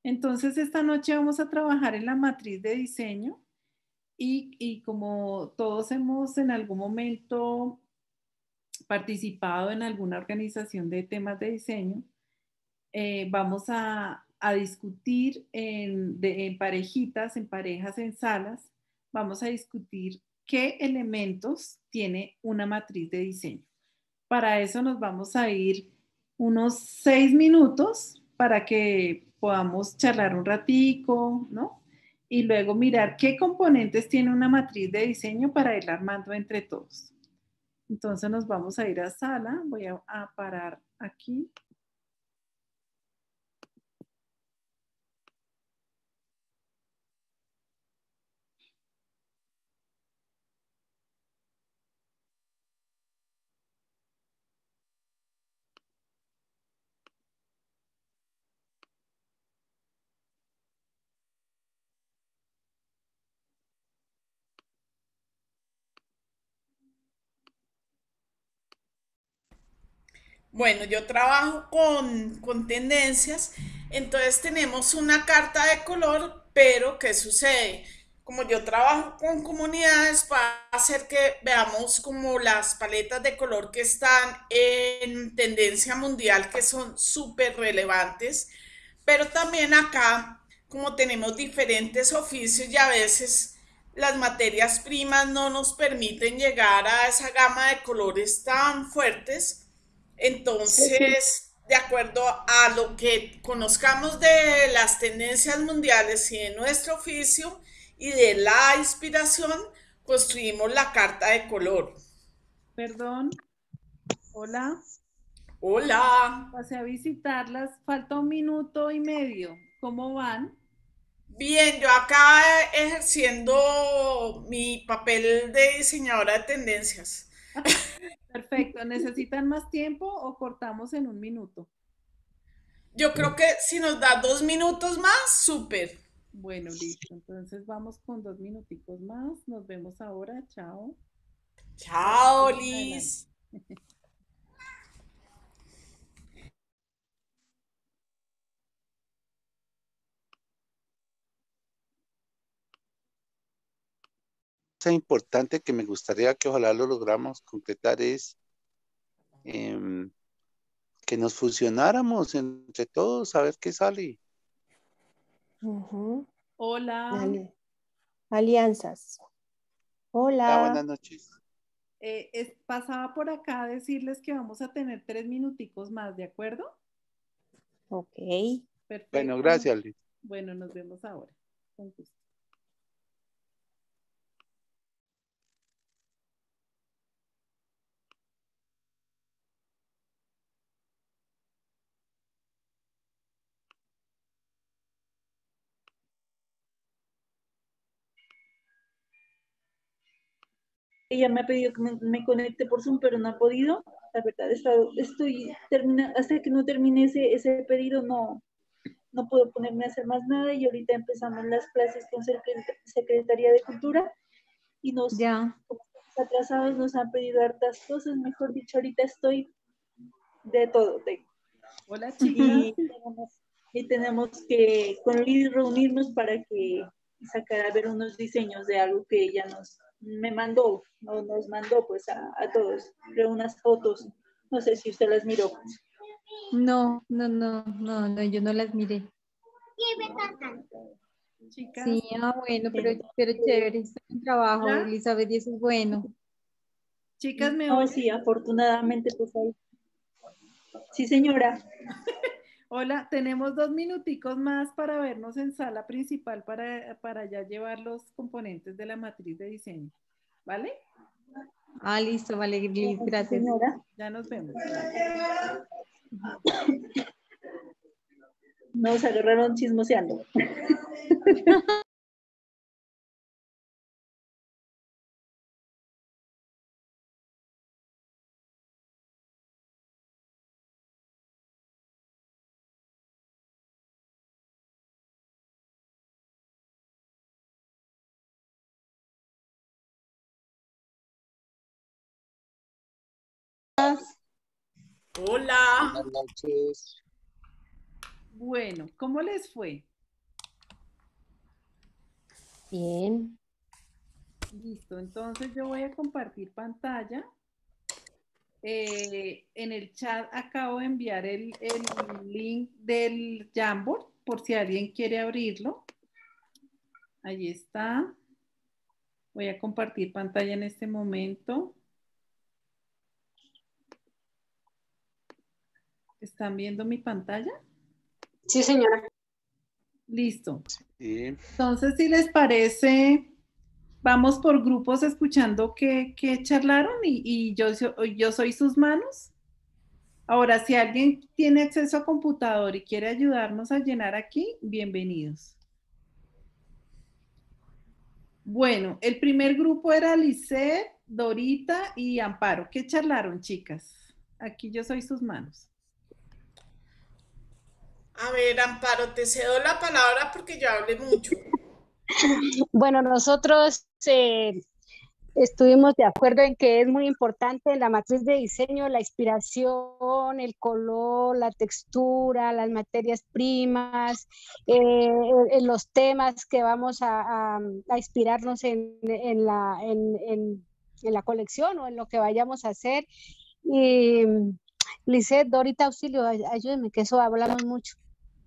Entonces, esta noche vamos a trabajar en la matriz de diseño y como todos hemos en algún momento participado en alguna organización de temas de diseño, vamos a discutir en parejitas, en parejas, en salas, vamos a discutir qué elementos tiene una matriz de diseño. Para eso nos vamos a ir unos 6 minutos para que podamos charlar un ratico, ¿no? Y luego mirar qué componentes tiene una matriz de diseño para ir armando entre todos. Entonces nos vamos a ir a sala, voy a parar aquí. Bueno, yo trabajo con tendencias, entonces tenemos una carta de color, pero ¿qué sucede? Como yo trabajo con comunidades, va a hacer que veamos como las paletas de color que están en tendencia mundial, que son súper relevantes, pero también acá, como tenemos diferentes oficios y a veces las materias primas no nos permiten llegar a esa gama de colores tan fuertes, entonces, de acuerdo a lo que conozcamos de las tendencias mundiales y de nuestro oficio y de la inspiración, construimos la carta de color. Perdón, hola, Hola, pasé a visitarlas, falta 1 minuto y medio. ¿Cómo van? bien, yo acá ejerciendo mi papel de diseñadora de tendencias. Perfecto, ¿necesitan más tiempo o cortamos en 1 minuto? Yo creo que si nos da 2 minutos más, súper. Bueno, listo. Entonces vamos con 2 minuticos más. Nos vemos ahora. Chao. Ahora Chao, seguimos adelante. Liz. Cosa importante que me gustaría que ojalá lo logramos concretar es em, que nos fusionáramos entre todos a ver qué sale. Ujú. Hola. Alianzas. Buenas Hola. noches. Pasaba por acá a decirles que vamos a tener 3 minuticos más, ¿de acuerdo? Ok. Bueno, Perfecto. gracias, Liz. Bueno, nos vemos ahora. Con gusto. Ella me ha pedido que me conecte por Zoom, pero no ha podido. La verdad, estoy hasta que no termine ese pedido, no puedo ponerme a hacer más nada y ahorita empezamos las clases con Secretaría de Cultura y Ya. como estamos atrasados, nos han pedido hartas cosas, mejor dicho, ahorita estoy de todo, tengo. Hola, chicas. Y tenemos que con Liz reunirnos para que sacar a ver unos diseños de algo que ella me mandó, nos mandó pues a todos, de unas fotos, no sé si usted las miró. No, no, no, no, no, yo no las miré. Chicas. Sí, bueno, pero Eh, chévere, está en trabajo, Hola. Elizabeth, y eso es bueno. Chicas, ¿me no, oyen? sí, afortunadamente pues ahí. Sí, señora. Hola, tenemos 2 minuticos más para vernos en sala principal para ya llevar los componentes de la matriz de diseño. ¿Vale? Ah, listo, vale, Liz, Sí, gracias. señora. Ya nos vemos. Vale. Nos agarraron chismoseando. Hola. Buenas noches. Bueno, ¿cómo les fue? Bien. Listo, entonces yo voy a compartir pantalla. En el chat acabo de enviar el link del Jamboard por si alguien quiere abrirlo. Ahí está. Voy a compartir pantalla en este momento. ¿Están viendo mi pantalla? Sí, señora. Listo. Sí. Entonces, si les parece, vamos por grupos escuchando qué charlaron y yo soy sus manos. Ahora, si alguien tiene acceso a computador y quiere ayudarnos a llenar aquí, bienvenidos. Bueno, el primer grupo era Lisette, Dorita y Amparo. ¿Qué charlaron, chicas? Aquí yo soy sus manos. A ver, Amparo, te cedo la palabra porque yo hablé mucho. Bueno, nosotros estuvimos de acuerdo en que es muy importante en la matriz de diseño la inspiración, el color, la textura, las materias primas, en los temas que vamos a inspirarnos en la colección o en lo que vayamos a hacer. Y Lisette, Dorita, auxilio, ayúdenme, que eso hablamos mucho.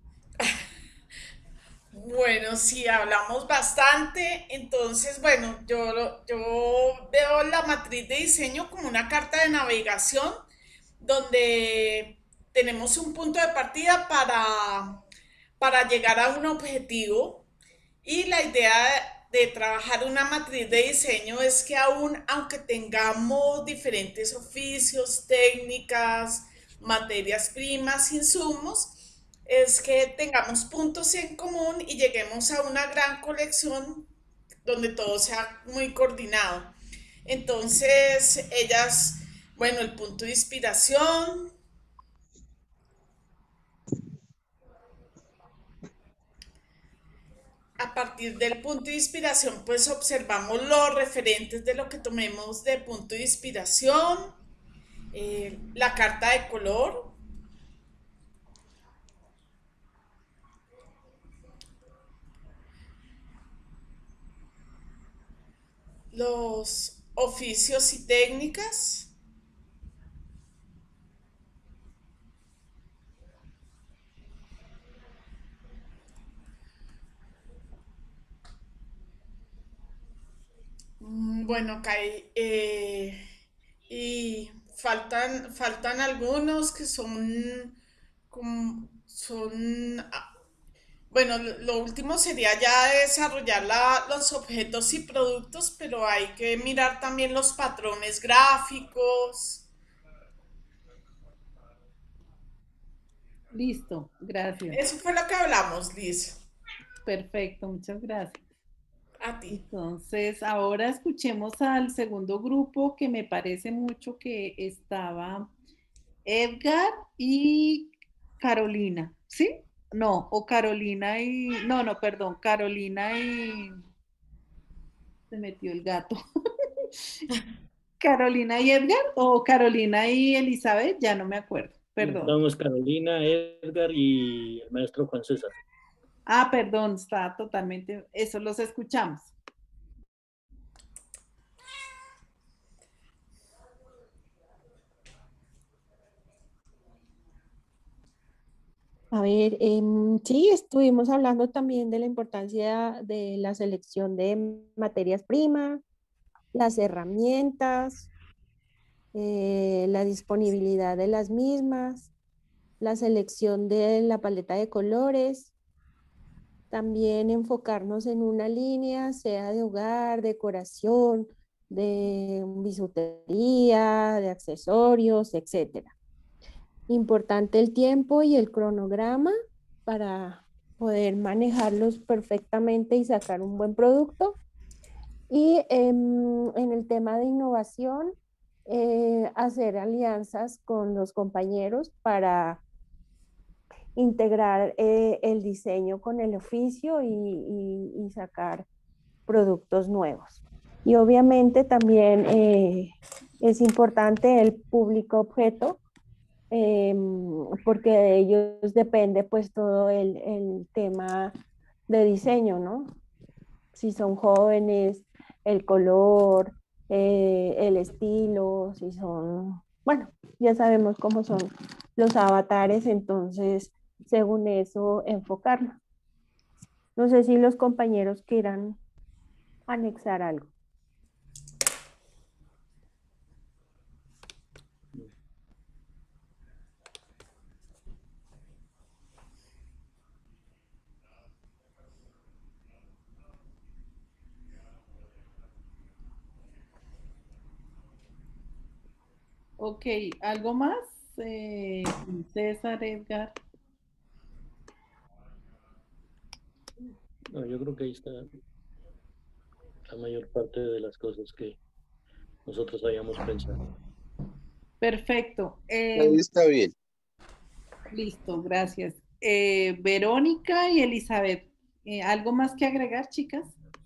Bueno, sí, hablamos bastante. Entonces, bueno, yo veo la matriz de diseño como una carta de navegación donde tenemos un punto de partida para llegar a un objetivo. Y la idea de trabajar una matriz de diseño es que aún, aunque tengamos diferentes oficios, técnicas, materias primas, insumos, es que tengamos puntos en común y lleguemos a una gran colección donde todo sea muy coordinado. Entonces, ellas, bueno, el punto de inspiración, a partir del punto de inspiración, pues observamos los referentes de lo que tomemos de punto de inspiración, la carta de color, los oficios y técnicas, bueno, Kai, y faltan algunos que son, bueno, lo último sería ya desarrollar los objetos y productos, pero hay que mirar también los patrones gráficos. Listo, gracias. Eso fue lo que hablamos, Liz. Perfecto, muchas gracias. A ti. Entonces, ahora escuchemos al segundo grupo que me parece mucho que estaba Edgar y Carolina, ¿sí? No, o Carolina y, no, perdón, Carolina y, se metió el gato. Carolina y Edgar o Carolina y Elizabeth, ya no me acuerdo, perdón. Estamos Carolina, Edgar y el maestro Juan César. Ah, perdón, está totalmente, eso los escuchamos. A ver, sí, estuvimos hablando también de la importancia de la selección de materias primas, las herramientas, la disponibilidad de las mismas, la selección de la paleta de colores, también enfocarnos en una línea, sea de hogar, decoración, de bisutería, de accesorios, etcétera. Importante el tiempo y el cronograma para poder manejarlos perfectamente y sacar un buen producto. Y en el tema de innovación, hacer alianzas con los compañeros para integrar el diseño con el oficio y sacar productos nuevos. Y obviamente también es importante el público objeto, porque de ellos depende pues todo el tema de diseño, ¿no? si son jóvenes, el color, el estilo, si son, bueno, ya sabemos cómo son los avatares, entonces según eso enfocarlo. No sé si los compañeros quieran anexar algo. Ok, ¿algo más? César, Edgar. No, yo creo que ahí está la mayor parte de las cosas que nosotros habíamos pensado. Perfecto. Ahí está bien. Listo, gracias. Verónica y Elizabeth, ¿algo más que agregar, chicas?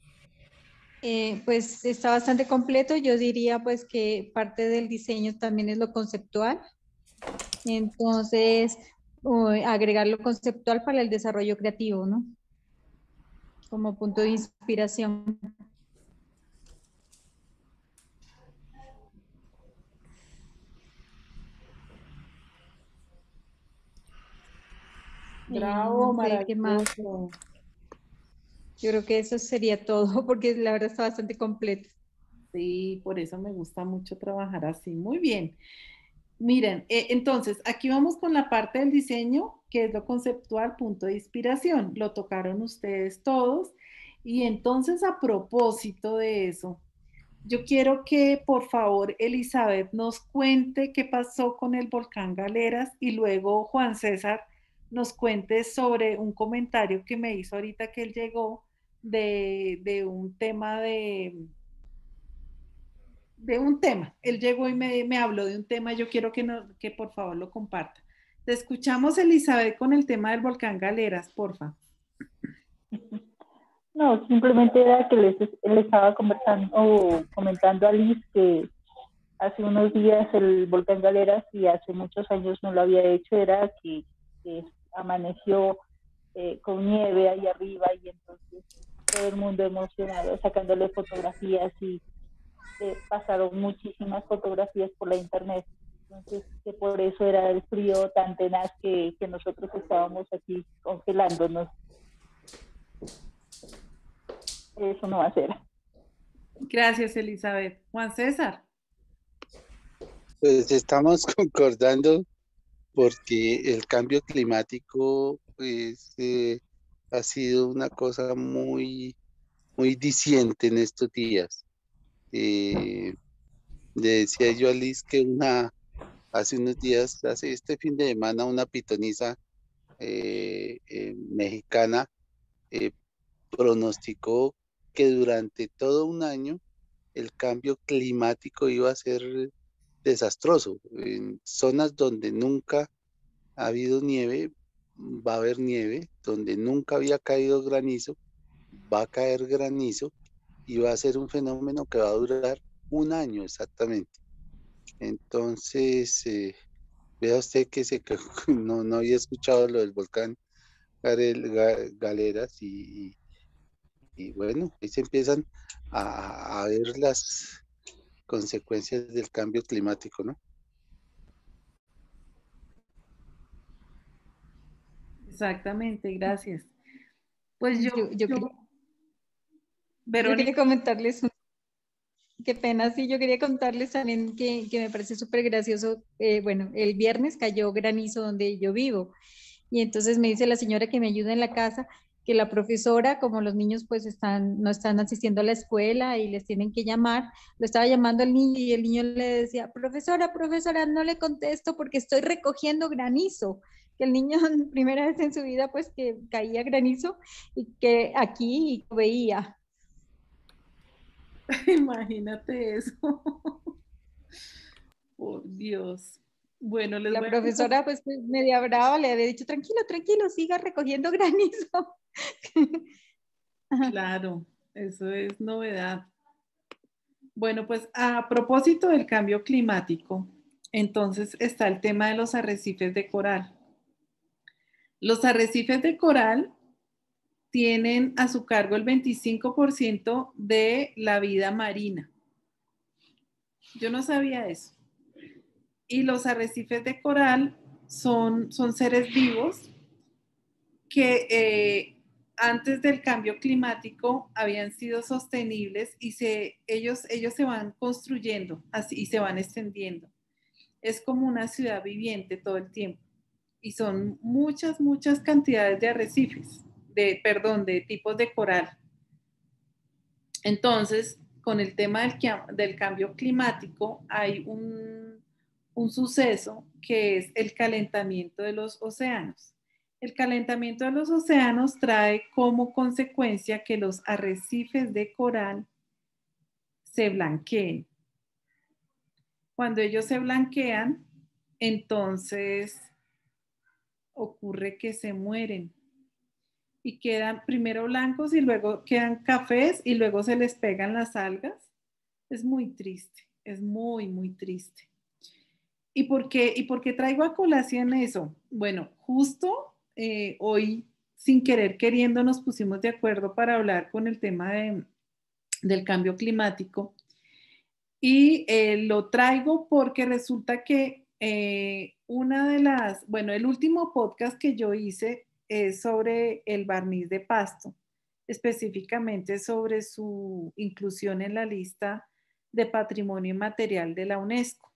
Pues está bastante completo. Yo diría pues que parte del diseño también es lo conceptual. Entonces, agregar lo conceptual para el desarrollo creativo, ¿no? Como punto de inspiración. Bravo, No sé qué más. maravilloso. Yo creo que eso sería todo, porque la verdad está bastante completo. Sí, por eso me gusta mucho trabajar así. Muy bien. Miren, entonces, aquí vamos con la parte del diseño, que es lo conceptual, punto de inspiración. Lo tocaron ustedes todos. Y entonces, a propósito de eso, yo quiero que por favor Elizabeth nos cuente qué pasó con el volcán Galeras y luego Juan César nos cuente sobre un comentario que me hizo ahorita que él llegó de un tema de un tema. Él llegó y me habló de un tema. Yo quiero que, que por favor lo comparta. Te escuchamos, Elizabeth, con el tema del volcán Galeras, porfa. No, simplemente era que le estaba comentando a Liz que hace unos días el volcán Galeras, y hace muchos años no lo había hecho, era que amaneció con nieve ahí arriba, y entonces todo el mundo emocionado sacándole fotografías, y pasaron muchísimas fotografías por la internet. Entonces, que por eso era el frío tan tenaz que nosotros estábamos aquí congelándonos. Eso no va a ser. Gracias, Elizabeth. Juan César. Pues estamos concordando porque el cambio climático pues, ha sido una cosa muy, muy diciente en estos días. Le decía yo a Liz que hace unos días, hace este fin de semana, una pitoniza mexicana pronosticó que durante todo un año el cambio climático iba a ser desastroso. En zonas donde nunca ha habido nieve, va a haber nieve; donde nunca había caído granizo, va a caer granizo, y va a ser un fenómeno que va a durar un año exactamente. Entonces, vea usted que no había escuchado lo del volcán Galeras, y bueno, ahí se empiezan a ver las consecuencias del cambio climático, ¿no? Exactamente, gracias. Pues Yo Verónica. quería comentarles, qué pena, sí, yo quería contarles también que me parece súper gracioso. Bueno, el viernes cayó granizo donde yo vivo, y entonces me dice la señora que me ayuda en la casa que la profesora, como los niños pues no están asistiendo a la escuela y les tienen que llamar, lo estaba llamando al niño, y el niño le decía, profesora, no le contesto porque estoy recogiendo granizo. Que el niño, primera vez en su vida, pues que caía granizo, y que aquí veía. Imagínate eso. Por Dios. Bueno, les La voy a profesora, pues media brava, le había dicho, tranquilo, siga recogiendo granizo. Claro, eso es novedad. Bueno, pues a propósito del cambio climático, entonces está el tema de los arrecifes de coral. Los arrecifes de coral tienen a su cargo el 25% de la vida marina. Yo no sabía eso. Y los arrecifes de coral son seres vivos que antes del cambio climático habían sido sostenibles y ellos se van construyendo así y se van extendiendo. Es como una ciudad viviente todo el tiempo. Y son muchas cantidades de arrecifes, de tipos de coral. Entonces, con el tema del cambio climático, hay un suceso que es el calentamiento de los océanos. El calentamiento de los océanos trae como consecuencia que los arrecifes de coral se blanqueen. Cuando ellos se blanquean, entonces ocurre que se mueren y quedan primero blancos y luego quedan cafés y luego se les pegan las algas. Es muy triste, es muy triste. ¿Y por qué traigo a colación eso? Bueno, justo hoy, sin querer queriendo, nos pusimos de acuerdo para hablar con el tema del cambio climático. Y lo traigo porque resulta que el último podcast que yo hice es sobre el barniz de Pasto, específicamente sobre su inclusión en la lista de patrimonio inmaterial de la UNESCO.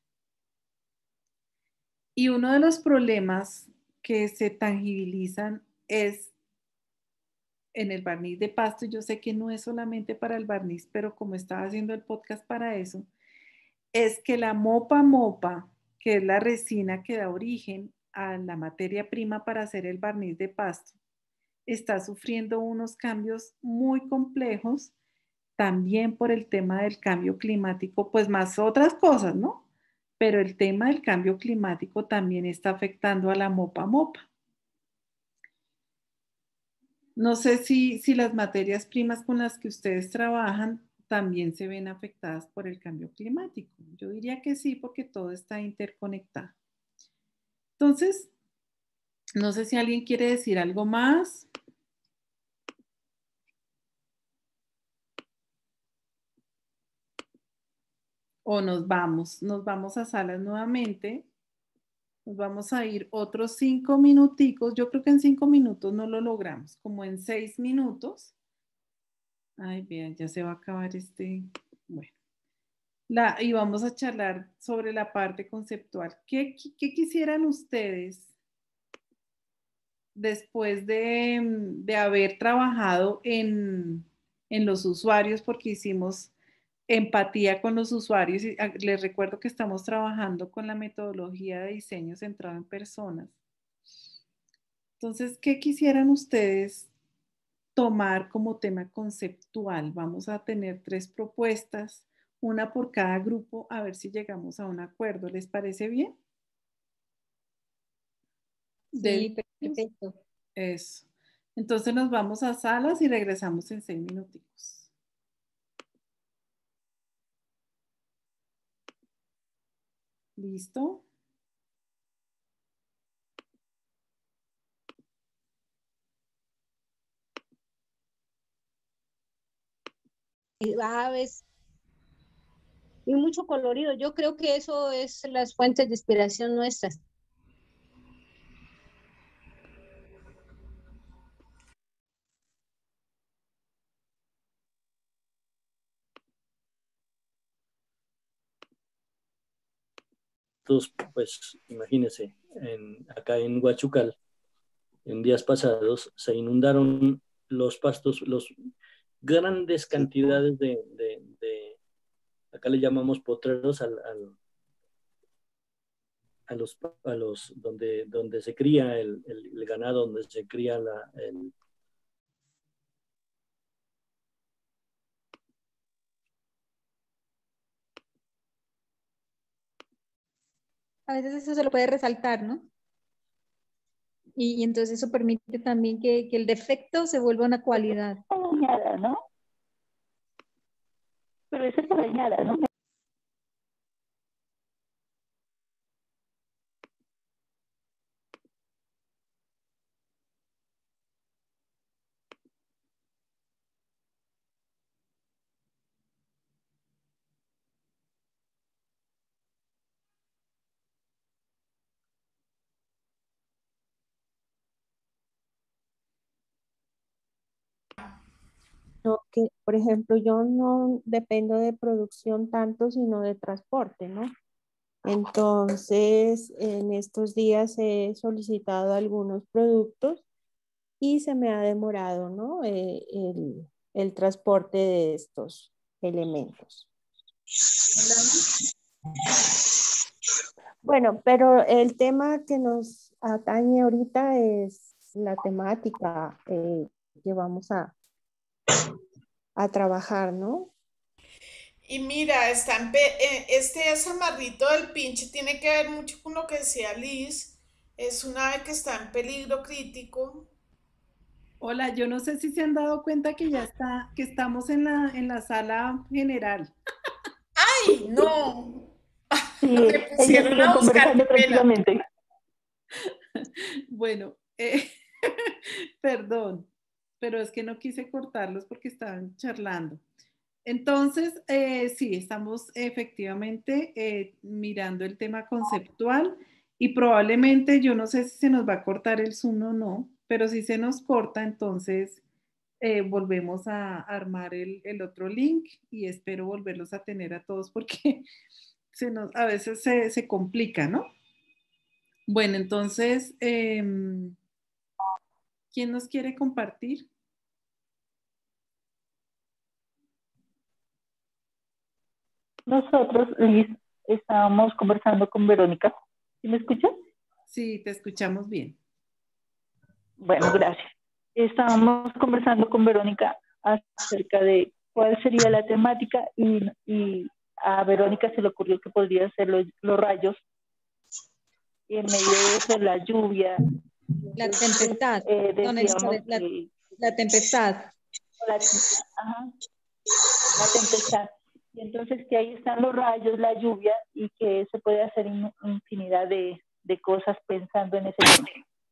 Y uno de los problemas que se tangibilizan es en el barniz de Pasto. Yo sé que no es solamente para el barniz, pero como estaba haciendo el podcast para eso, es que la mopa, que es la resina que da origen a la materia prima para hacer el barniz de Pasto, está sufriendo unos cambios muy complejos también por el tema del cambio climático, pues más otras cosas, ¿no? Pero el tema del cambio climático también está afectando a la mopa. No sé si las materias primas con las que ustedes trabajan también se ven afectadas por el cambio climático. Yo diría que sí, porque todo está interconectado. Entonces, no sé si alguien quiere decir algo más. O nos vamos a salas nuevamente. Nos vamos a ir otros 5 minuticos. Yo creo que en 5 minutos no lo logramos, como en 6 minutos. Ay, vean, ya se va a acabar este. Bueno. Y vamos a charlar sobre la parte conceptual. ¿Qué quisieran ustedes después de haber trabajado en los usuarios? Porque hicimos empatía con los usuarios y les recuerdo que estamos trabajando con la metodología de diseño centrado en personas. Entonces, ¿qué quisieran ustedes tomar como tema conceptual? Vamos a tener 3 propuestas, una por cada grupo, a ver si llegamos a un acuerdo. ¿Les parece bien? Sí, perfecto. Eso. Entonces nos vamos a salas y regresamos en 6 minuticos. ¿Listo? Aves y mucho colorido. Yo creo que eso es las fuentes de inspiración nuestras. Pues imagínense, acá en Huachucal, en días pasados, se inundaron los pastos, los grandes cantidades acá le llamamos potreros a los donde se cría el ganado, donde se cría A veces eso se lo puede resaltar, ¿no? Y entonces eso permite también que el defecto se vuelva una cualidad. Dañada, ¿no? Pero esa está dañada, ¿no? no que, por ejemplo, yo no dependo de producción tanto, sino de transporte, ¿no? Entonces, en estos días he solicitado algunos productos y se me ha demorado, ¿no? El transporte de estos elementos. Bueno, pero el tema que nos atañe ahorita es la temática que vamos a trabajar, ¿no? Y mira, este zamarrito del pinche tiene que ver mucho con lo que decía Liz. Es una ave que está en peligro crítico. Hola, yo no sé si se han dado cuenta que ya está, que estamos en la sala general. ¡Ay, no! Sí, Me ellos pusieron siguen a buscar, qué conversando pena. tranquilamente. Bueno, perdón, pero es que no quise cortarlos porque estaban charlando. Entonces, sí, estamos efectivamente mirando el tema conceptual y probablemente, yo no sé si se nos va a cortar el Zoom o no, pero si se nos corta, entonces volvemos a armar el otro link y espero volverlos a tener a todos porque a veces se complica, ¿no? Bueno, entonces, ¿quién nos quiere compartir? Nosotros, Liz, estábamos conversando con Verónica. ¿Sí me escuchas? Sí, te escuchamos bien. Bueno, gracias. Estábamos conversando con Verónica acerca de cuál sería la temática y a Verónica se le ocurrió que podrían ser los rayos y en medio de eso la lluvia. La Entonces, tempestad. No, decíamos la, que la tempestad. ajá, la tempestad. Y entonces que ahí están los rayos, la lluvia y que se puede hacer infinidad de cosas pensando en ese tema.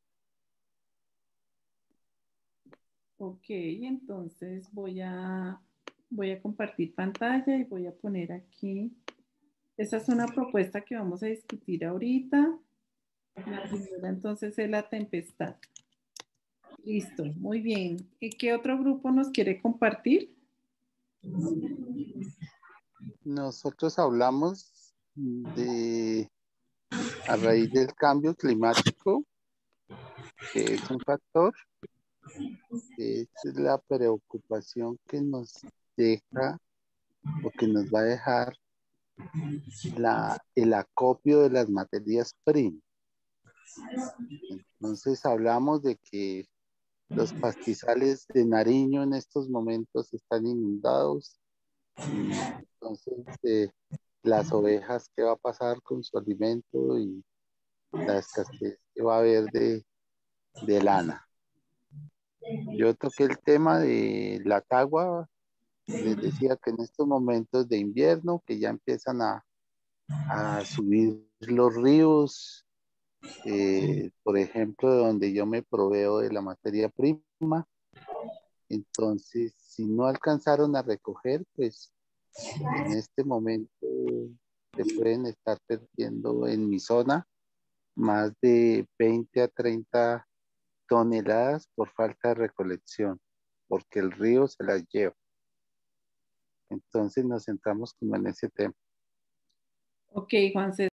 Ok, entonces voy a compartir pantalla y voy a poner aquí. Esa es una propuesta que vamos a discutir ahorita. La primera entonces es la tempestad. Listo, muy bien. ¿Y qué otro grupo nos quiere compartir? Nosotros hablamos a raíz del cambio climático, que es un factor, que es la preocupación que nos deja o que nos va a dejar el acopio de las materias primas. Entonces hablamos de que los pastizales de Nariño en estos momentos están inundados. Entonces, las ovejas, ¿qué va a pasar con su alimento y la escasez que va a haber de lana? Yo toqué el tema de la tagua. Les decía que en estos momentos de invierno, que ya empiezan a subir los ríos, por ejemplo, de donde yo me proveo de la materia prima. Entonces, si no alcanzaron a recoger, pues en este momento se pueden estar perdiendo en mi zona más de 20 a 30 toneladas por falta de recolección, porque el río se las lleva. Entonces nos centramos como en ese tema. Ok, Juan César.